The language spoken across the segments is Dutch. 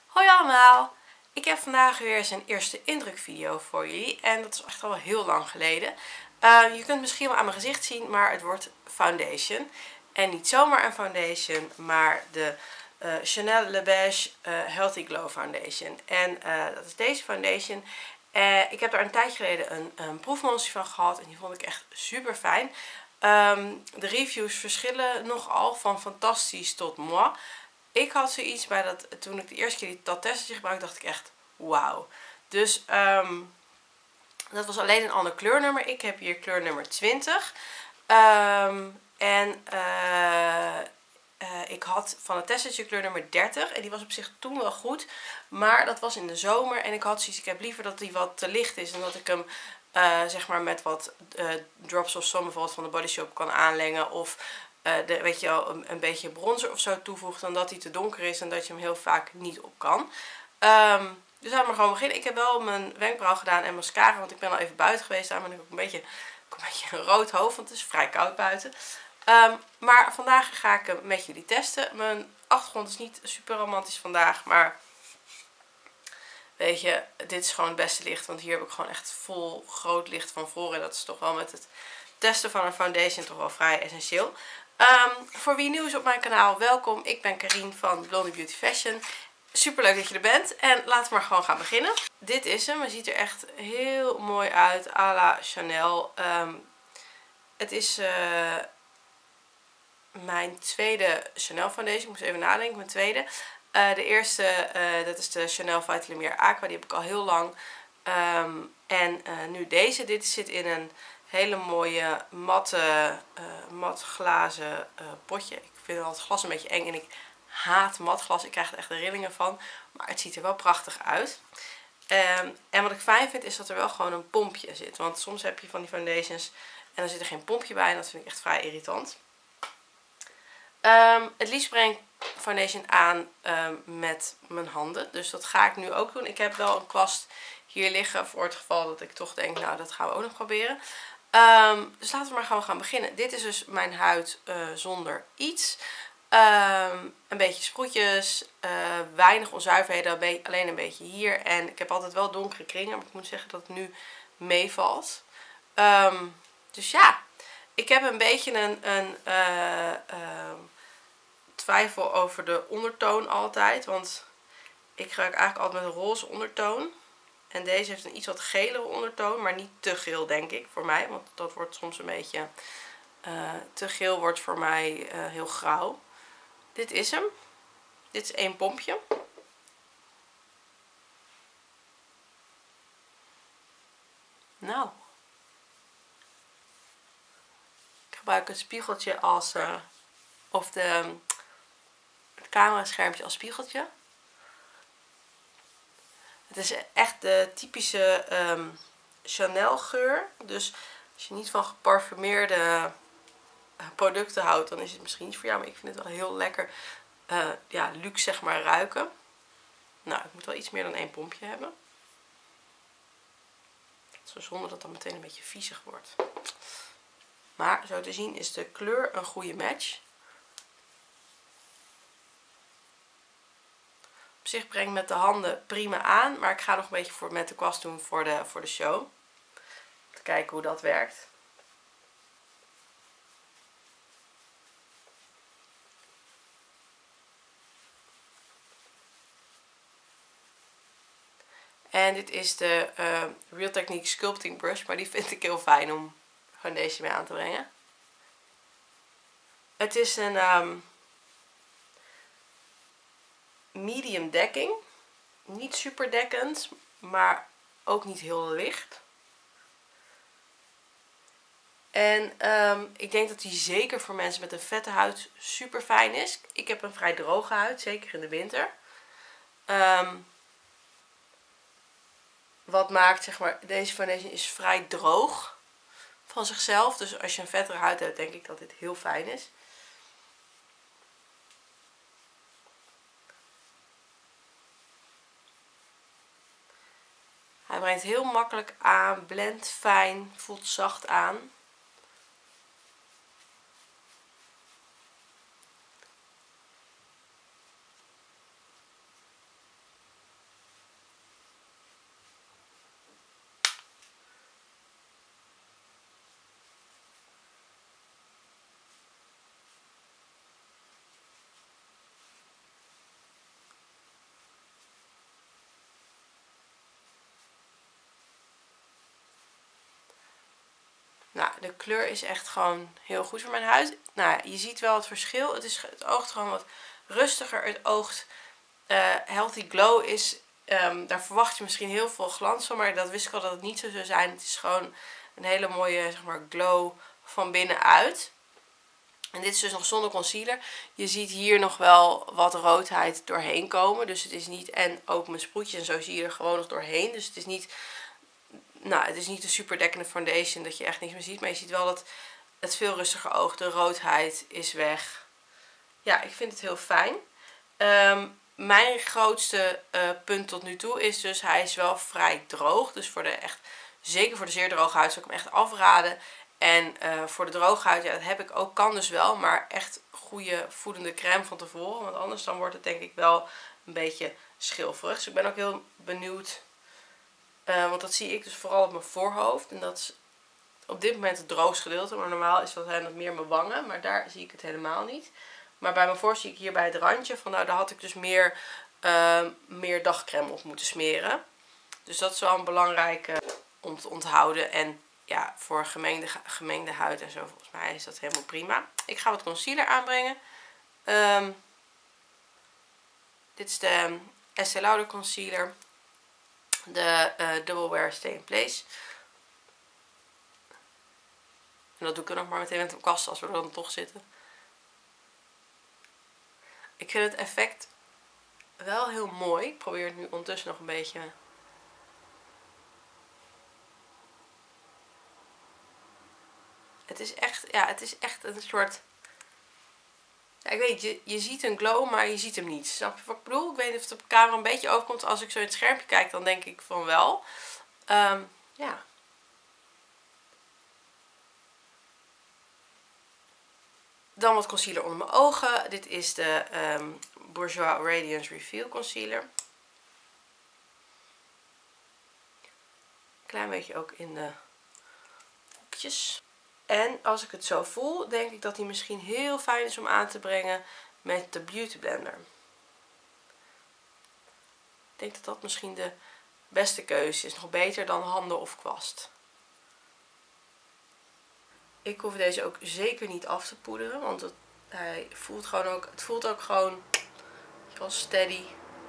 Hoi allemaal! Ik heb vandaag weer eens een eerste indruk video voor jullie en dat is echt al heel lang geleden. Je kunt misschien wel aan mijn gezicht zien, maar het wordt foundation. En niet zomaar een foundation, maar de Chanel Le Beige Healthy Glow Foundation. En dat is deze foundation. Ik heb daar een tijdje geleden een proefmonster van gehad en die vond ik echt super fijn. De reviews verschillen nogal van fantastisch tot moi. Ik had zoiets bij toen ik de eerste keer dat testje gebruikte, dacht ik echt wauw. Dus dat was alleen een ander kleurnummer. Ik heb hier kleurnummer 20. Ik had van het testje kleurnummer 30. En die was op zich toen wel goed. Maar dat was in de zomer. En ik had zoiets, ik heb liever dat die wat te licht is. En dat ik hem zeg maar met wat drops of zo bijvoorbeeld van de Body Shop kan aanlengen. Of weet je wel, een beetje bronzer of zo toevoegt. Dan dat hij te donker is en dat je hem heel vaak niet op kan. Dus laten we maar gewoon beginnen. Ik heb wel mijn wenkbrauw gedaan en mascara. Want ik ben al even buiten geweest. Daarom ben ik ook een beetje een rood hoofd. Want het is vrij koud buiten. Maar vandaag ga ik hem met jullie testen. Mijn achtergrond is niet super romantisch vandaag. Maar weet je, dit is gewoon het beste licht. Want hier heb ik gewoon echt vol groot licht van voren. En dat is toch wel met het testen van een foundation toch wel vrij essentieel. Voor wie nieuw is op mijn kanaal, welkom. Ik ben Karien van Blondie Beauty Fashion. Super leuk dat je er bent. En laten we maar gewoon gaan beginnen. Dit is hem. Hij ziet er echt heel mooi uit. À la Chanel. Het is mijn tweede Chanel foundation. Ik moest even nadenken. Mijn tweede. De eerste, dat is de Chanel Vitalumière Aqua. Die heb ik al heel lang. Nu deze. Dit zit in een hele mooie mat glazen potje. Ik vind het glas een beetje eng en ik haat matglas. Ik krijg er echt de rillingen van. Maar het ziet er wel prachtig uit. En wat ik fijn vind is dat er wel gewoon een pompje zit. Want soms heb je van die foundations en dan zit er geen pompje bij. En dat vind ik echt vrij irritant. Het liefst breng ik foundation aan met mijn handen. Dus dat ga ik nu ook doen. Ik heb wel een kwast hier liggen voor het geval dat ik toch denk, nou dat gaan we ook nog proberen. Dus laten we maar gewoon gaan beginnen. Dit is dus mijn huid zonder iets. Een beetje sproetjes, weinig onzuiverheden, alleen een beetje hier. En ik heb altijd wel donkere kringen, maar ik moet zeggen dat het nu meevalt. Dus ja, ik heb een beetje een twijfel over de ondertoon altijd. Want ik gebruik eigenlijk altijd met een roze ondertoon. En deze heeft een iets wat gelere ondertoon, maar niet te geel denk ik voor mij. Want dat wordt soms een beetje te geel, wordt voor mij heel grauw. Dit is hem. Dit is één pompje. Nou. Ik gebruik het spiegeltje als of het cameraschermpje als spiegeltje. Het is echt de typische Chanel geur. Dus als je niet van geparfumeerde producten houdt, dan is het misschien niet voor jou. Maar ik vind het wel heel lekker ja, luxe zeg maar ruiken. Nou, ik moet wel iets meer dan één pompje hebben. Zo zonder dat het dan meteen een beetje viezig wordt. Maar zo te zien is de kleur een goede match. Op zich breng ik met de handen prima aan. Maar ik ga nog een beetje met de kwast doen voor de show. Om te kijken hoe dat werkt. En dit is de Real Technique Sculpting Brush. Maar die vind ik heel fijn om foundation mee aan te brengen. Het is een medium dekking. Niet super dekkend, maar ook niet heel licht. En ik denk dat die zeker voor mensen met een vette huid super fijn is. Ik heb een vrij droge huid, zeker in de winter. Wat maakt, zeg maar, deze foundation is vrij droog van zichzelf. Dus als je een vettere huid hebt, denk ik dat dit heel fijn is. Hij brengt heel makkelijk aan, blendt fijn, voelt zacht aan. Nou, de kleur is echt gewoon heel goed voor mijn huid. Nou, je ziet wel het verschil. Het oogt gewoon wat rustiger. Het oogt Healthy Glow is... daar verwacht je misschien heel veel glans van. Maar dat wist ik al dat het niet zo zou zijn. Het is gewoon een hele mooie, zeg maar, glow van binnenuit. En dit is dus nog zonder concealer. Je ziet hier nog wel wat roodheid doorheen komen. Dus het is niet... En ook mijn sproetjes en zo zie je er gewoon nog doorheen. Dus het is niet... Nou, het is niet een super dekkende foundation dat je echt niks meer ziet. Maar je ziet wel dat het veel rustiger oogt. De roodheid is weg. Ja, ik vind het heel fijn. Mijn grootste punt tot nu toe is dus... Hij is wel vrij droog. Dus zeker voor de zeer droge huid zou ik hem echt afraden. En voor de droge huid, ja, dat heb ik ook, kan dus wel. Maar echt goede voedende crème van tevoren. Want anders dan wordt het denk ik wel een beetje schilferig. Dus ik ben ook heel benieuwd. Want dat zie ik dus vooral op mijn voorhoofd. En dat is op dit moment het droogste gedeelte. Maar normaal zijn dat meer mijn wangen. Maar daar zie ik het helemaal niet. Maar bij mijn voorhoofd zie ik hier bij het randje. Van nou, daar had ik dus meer dagcrème op moeten smeren. Dus dat is wel een belangrijke om te onthouden. En ja, voor gemengde huid en zo, volgens mij is dat helemaal prima. Ik ga wat concealer aanbrengen. Dit is de Estée Lauder concealer. De Double Wear Stay in Place. En dat doe ik er nog maar meteen met de kast als we er dan toch zitten. Ik vind het effect wel heel mooi. Ik probeer het nu ondertussen nog een beetje... Het is echt een soort... Ja, ik weet, je ziet een glow, maar je ziet hem niet. Snap je wat ik bedoel? Ik weet niet of het op camera een beetje overkomt. Als ik zo in het schermpje kijk, dan denk ik van wel. Ja. Dan wat concealer onder mijn ogen. Dit is de Bourjois Radiance Reveal Concealer. Klein beetje ook in de hoekjes. En als ik het zo voel, denk ik dat die misschien heel fijn is om aan te brengen met de Beauty Blender. Ik denk dat dat misschien de beste keuze is. Nog beter dan handen of kwast. Ik hoef deze ook zeker niet af te poederen, want het voelt ook gewoon steady.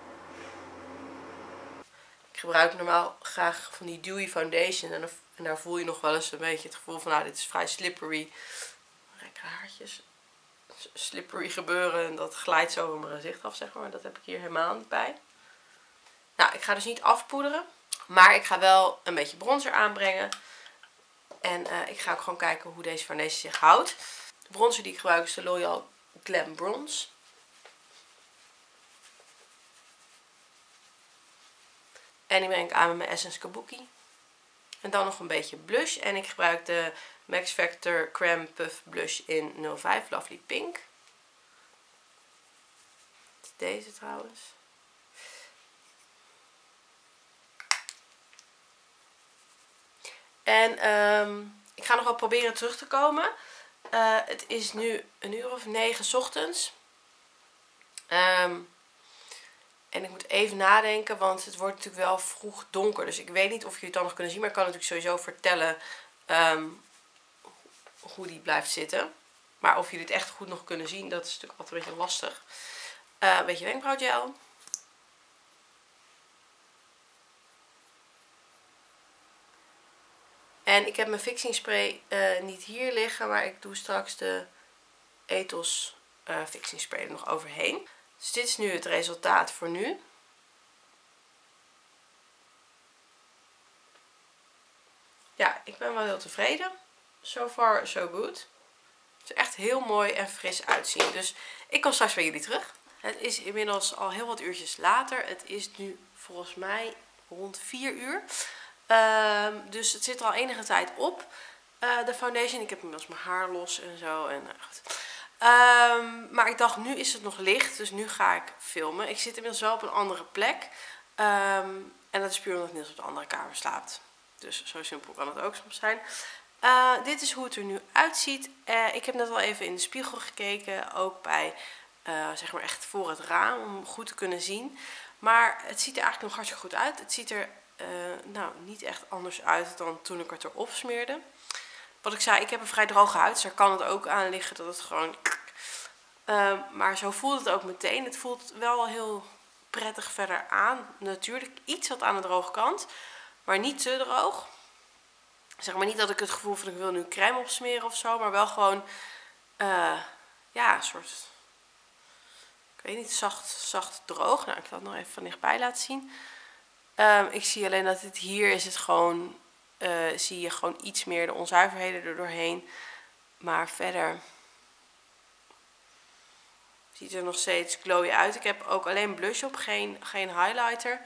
Ik gebruik normaal graag van die dewy foundation en daar voel je nog wel eens een beetje het gevoel van, nou, dit is vrij slippery. Lekker haartjes. Slippery gebeuren en dat glijdt zo van mijn gezicht af, zeg maar. Dat heb ik hier helemaal niet bij. Nou, ik ga dus niet afpoederen, maar ik ga wel een beetje bronzer aanbrengen. En ik ga ook gewoon kijken hoe deze foundation zich houdt. De bronzer die ik gebruik is de L'Oréal Glam Bronze. En die breng ik aan met mijn Essence Kabuki. En dan nog een beetje blush. En ik gebruik de Max Factor Creme Puff Blush in 05 Lovely Pink. Deze trouwens. En ik ga nog wel proberen terug te komen. Het is nu 9:00 's ochtends. En ik moet even nadenken, want het wordt natuurlijk wel vroeg donker. Dus ik weet niet of jullie het dan nog kunnen zien. Maar ik kan natuurlijk sowieso vertellen hoe die blijft zitten. Maar of jullie het echt goed nog kunnen zien, dat is natuurlijk altijd een beetje lastig. Een beetje wenkbrauwgel. En ik heb mijn fixing spray niet hier liggen, maar ik doe straks de Ethos fixing spray er nog overheen. Dus dit is nu het resultaat voor nu. Ja, ik ben wel heel tevreden. So far, so good. Het is echt heel mooi en fris uitzien. Dus ik kom straks bij jullie terug. Het is inmiddels al heel wat uurtjes later. Het is nu volgens mij rond 4 uur. Dus het zit er al enige tijd op. De foundation. Ik heb inmiddels mijn haar los en zo. En, goed. Maar ik dacht, nu is het nog licht. Dus nu ga ik filmen. Ik zit inmiddels wel op een andere plek. En dat is puur omdat Niels op de andere kamer slaapt. Dus zo simpel kan het ook soms zijn. Dit is hoe het er nu uitziet. Ik heb net al even in de spiegel gekeken. Ook bij, zeg maar echt voor het raam. Om goed te kunnen zien. Maar het ziet er eigenlijk nog hartstikke goed uit. Het ziet er nou niet echt anders uit dan toen ik het erop smeerde. wat ik zei, ik heb een vrij droge huid. Dus daar kan het ook aan liggen dat het gewoon... maar zo voelt het ook meteen. Het voelt wel heel prettig verder aan. Natuurlijk iets wat aan de droge kant. Maar niet te droog. Zeg maar niet dat ik het gevoel van ik wil nu crème opsmeren of zo. Maar wel gewoon... ja, een soort... Ik weet niet, zacht droog. Nou, ik zal het nog even van dichtbij laten zien. Ik zie alleen dat het hier is het gewoon... zie je gewoon iets meer de onzuiverheden er doorheen. Maar verder... ziet er nog steeds glowy uit. Ik heb ook alleen blush op, geen highlighter.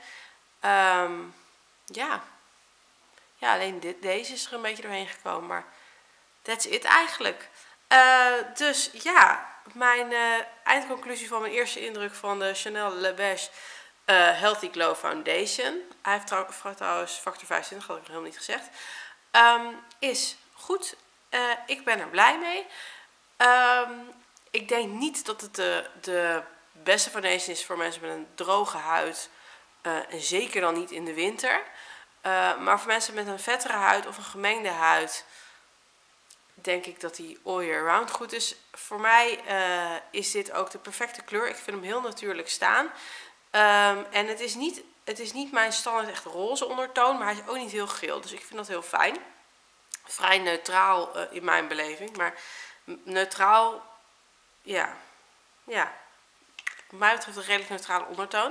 Ja, alleen deze is er een beetje doorheen gekomen. Maar that's it eigenlijk. Dus ja, mijn eindconclusie van mijn eerste indruk van de Chanel Le Beige Healthy Glow Foundation. Hij heeft trouwens factor 25, had ik nog helemaal niet gezegd. Is goed. Ik ben er blij mee. Ik denk niet dat het de beste foundation is voor mensen met een droge huid. En zeker dan niet in de winter. Maar voor mensen met een vettere huid of een gemengde huid... denk ik dat die all year round goed is. Voor mij is dit ook de perfecte kleur. Ik vind hem heel natuurlijk staan. En het is niet mijn standaard echt roze ondertoon. Maar hij is ook niet heel geel. Dus ik vind dat heel fijn. Vrij neutraal in mijn beleving. Maar neutraal... Ja, wat mij betreft een redelijk neutrale ondertoon.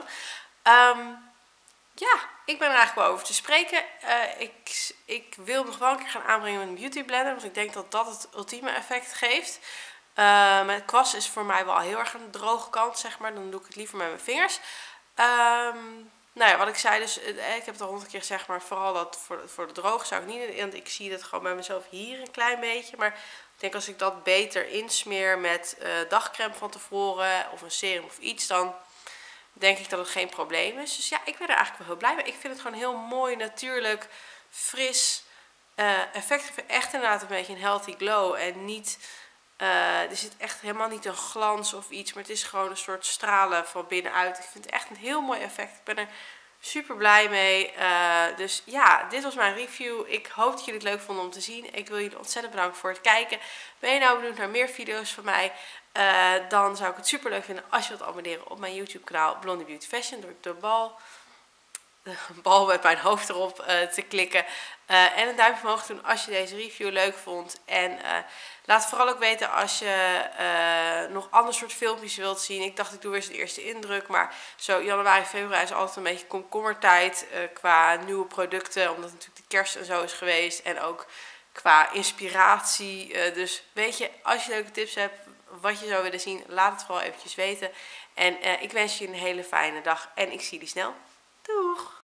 Ja, ik ben er eigenlijk wel over te spreken. Ik wil nog wel een keer gaan aanbrengen met een beauty blender. Want ik denk dat dat het ultieme effect geeft. Met kwast is voor mij wel heel erg aan de droge kant, zeg maar. Dan doe ik het liever met mijn vingers. Nou ja, wat ik zei, dus ik heb het al 100 keer gezegd, maar vooral dat voor de droge zou ik niet. Want ik zie dat gewoon bij mezelf hier een klein beetje. Maar ik denk als ik dat beter insmeer met dagcrème van tevoren of een serum of iets, dan denk ik dat het geen probleem is. Dus ja, ik ben er eigenlijk wel heel blij mee. Ik vind het gewoon heel mooi, natuurlijk, fris effect. Echt inderdaad een beetje een healthy glow. En niet, er zit echt helemaal niet een glans of iets, maar het is gewoon een soort stralen van binnenuit. Ik vind het echt een heel mooi effect. Ik ben er super blij mee. Dus ja, dit was mijn review. Ik hoop dat jullie het leuk vonden om te zien. Ik wil jullie ontzettend bedanken voor het kijken. Ben je nou benieuwd naar meer video's van mij? Dan zou ik het super leuk vinden als je wilt abonneren op mijn YouTube kanaal Blondie Beauty Fashion. Door de bal met mijn hoofd erop te klikken. En een duimpje omhoog doen als je deze review leuk vond. En laat vooral ook weten als je nog ander soort filmpjes wilt zien. Ik dacht ik doe weer eens de eerste indruk. Maar zo januari, februari is altijd een beetje komkommertijd qua nieuwe producten. Omdat natuurlijk de kerst en zo is geweest. En ook qua inspiratie. Dus weet je, als je leuke tips hebt wat je zou willen zien, laat het vooral eventjes weten. En ik wens je een hele fijne dag en ik zie jullie snel. Doeg!